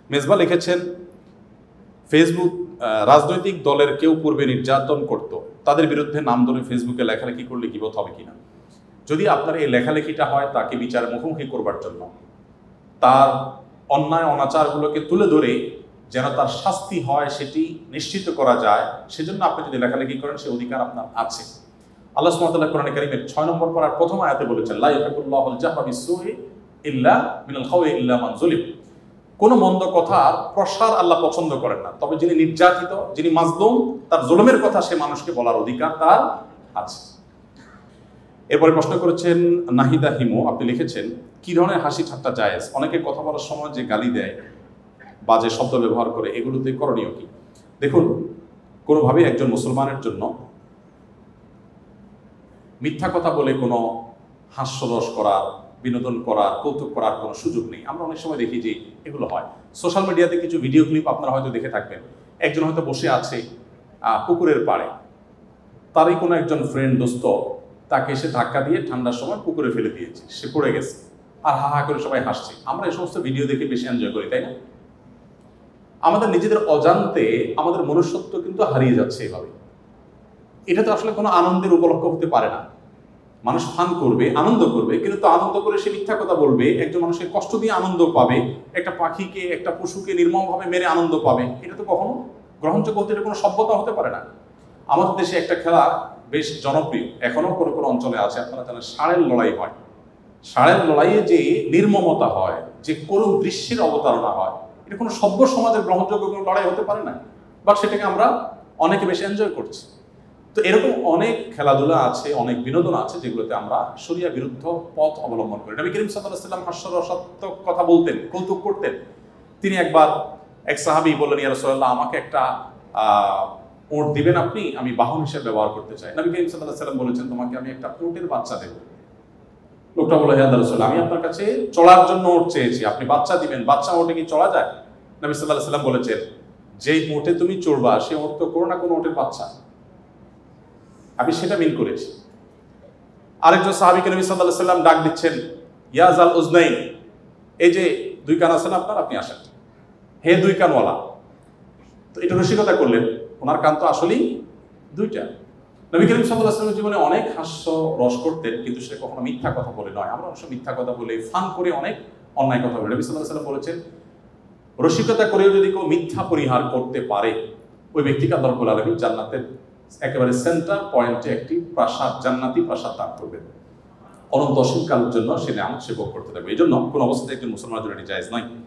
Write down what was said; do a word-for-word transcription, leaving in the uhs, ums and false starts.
মেজবা লিখেছেন, ফেসবুক রাজনৈতিক দলের কেউ পূর্বে নির্যাতন করত, তাদের বিরুদ্ধে নাম ধরে ফেসবুকে লেখালেখি করলে গীবত হবে কিনা? যদি আপনার এই লেখালেখিটা হয় তাকে বিচার মুখোমুখি করবার জন্য, তার অন্যায় অনাচারগুলোকে তুলে ধরে যেন তার শাস্তি হয় সেটি নিশ্চিত করা যায়, সেজন্য আপনি যদি লেখালেখি করেন সে অধিকার আপনার আছে। আল্লাহ সুবহানাহু ওয়া তাআলা কোরআনে কারীমের ছয় নম্বর পারার প্রথম আয়াতে বলেছেন, লা ইউহিব্বুল্লাহুল জাহরা বিস-সুই ইল্লা মিনাল খাওয়ি ইল্লা মান যুলিম। কোনো মন্দ কথার প্রসার আল্লাহ পছন্দ করেন না, তবে যিনি নির্যাতিত, যিনি মাজলুম, তার জুলুমের কথা সে মানুষকে বলার অধিকার তার আছে। এরপরে প্রশ্ন করেছেন নাহিদা হিমো, আপনি লিখেছেন, কি ধরনের হাসি ঠাট্টা জায়েজ? অনেকে কথা বলার সময় যে গালি দেয়, বাজে শব্দ ব্যবহার করে, এগুলোতে করণীয় কি? দেখুন, কোনোভাবেই একজন মুসলমানের জন্য মিথ্যা কথা বলে কোনো হাস্যরস করার, বিনোদন করার, কৌতুক করার কোনো সুযোগ নেই। আমরা অনেক সময় দেখি যে এগুলো হয়। সোশ্যাল মিডিয়াতে কিছু ভিডিও ক্লিপ আপনারা হয়তো দেখে থাকবেন, একজন হয়তো বসে আছে পুকুরের পাড়ে, তারই কোনো একজন ফ্রেন্ড দোস্ত তাকে এসে ধাক্কা দিয়ে ঠান্ডার সময় পুকুরে ফেলে দিয়েছে, সে পড়ে গেছে, আর হা হা করে সবাই হাসছে। আমরা এই সমস্ত ভিডিও দেখে বেশি এনজয় করি, তাই না? আমাদের নিজেদের অজান্তে আমাদের মনুষ্যত্ব কিন্তু হারিয়ে যাচ্ছে এভাবে। এটা তো আসলে কোনো আনন্দের উপলক্ষ হতে পারে না। মানুষ ফান করবে, আনন্দ করবে, কিন্তু তো আনন্দ করে সে মিথ্যা কথা বলবে, একজন মানুষের কষ্ট দিয়ে আনন্দ পাবে, একটা পাখিকে, একটা পশুকে নির্মমভাবে মেরে আনন্দ পাবে, এটা তো কখনো গ্রহণযোগ্য হতে, এটা কোনো সভ্যতা হতে পারে না। আমাদের দেশে একটা খেলা বেশ জনপ্রিয়, এখনো কোনো কোনো অঞ্চলে আছে, আপনারা জানেন, ষাঁড়ের লড়াই হয়। ষাঁড়ের লড়াইয়ে যে নির্মমতা হয়, যে করুণ দৃশ্যের অবতারণা হয়, এটা কোনো সভ্য সমাজের গ্রহণযোগ্য কোনো লড়াই হতে পারে না, বাট সেটাকে আমরা অনেকে বেশি এনজয় করছি। তো এরকম অনেক খেলাধুলা আছে, অনেক বিনোদন আছে যেগুলোতে আমরা শরিয়া বিরুদ্ধ পথ অবলম্বন করি। নবী করিম সাল্লাল্লাহু আলাইহি ওয়াসাল্লাম হাস্যরসাত্মক কথা বলতেন, কৌতুক করতেন। তিনি একবার এক সাহাবী বললেন, ইয়া রাসূলুল্লাহ, আমাকে একটা উট দিবেন আপনি, আমি বাহন হিসেবে ব্যবহার করতে চাই। নবী করিম সাল্লাল্লাহু আলাইহি ওয়াসাল্লাম বলেছেন, তোমাকে আমি একটা উটের বাচ্চা দেব। লোকটা বলে, ইয়া রাসূলুল্লাহ, আমি আপনার কাছে চড়ার জন্য উট চেয়েছি, আপনি বাচ্চা দিবেন, বাচ্চা উটে কি চড়া যায়? নবী সাল্লাল্লাহু আলাইহি ওয়াসাল্লাম বলেছেন, যেই উটে তুমি চড়বা সে উট তো কোনো না কোনো উটের বাচ্চা, আমি সেটা মিন করেছি। আরেকজন সাহাবীকে নবী সাল্লাল্লাহু আলাইহি ওয়াসাল্লাম ডাক দিচ্ছেন, ইয়া যাল উজনাইন, এই যে দুই কান আছেন আপনার, আপনি আসেন, হে দুই কানওয়ালা। তো এটা রসিকতা করলেন, ওনার কান তো আসলেই দুইটা। নবী করিম সাল্লাল্লাহু আলাইহি ওয়াসাল্লাম জীবনে অনেক হাস্য রস করতেন, কিন্তু সে কখনো মিথ্যা কথা বলে নয়। আমরা অবশ্য মিথ্যা কথা বলে, ফান করে অনেক অন্যায় কথা বলি। নবী সাল্লাল্লাহু আলাইহি ওয়াসাল্লাম বলেছেন, রসিকতা করেও যদি কেউ মিথ্যা পরিহার করতে পারে, ওই ব্যক্তিকে আল্লাহ রাব্বুল আলামিন জান্নাতের একেবারে সেন্টার পয়েন্টে একটি প্রাসাদ, জান্নাতি প্রাসাদ দান করবেন, অনন্ত অসীম কালের জন্য সে নিয়ামত সে ভোগ করতে থাকবে। এই জন্য কোন অবস্থায় একজন মুসলমানের জন্য এটি জায়েজ নয়।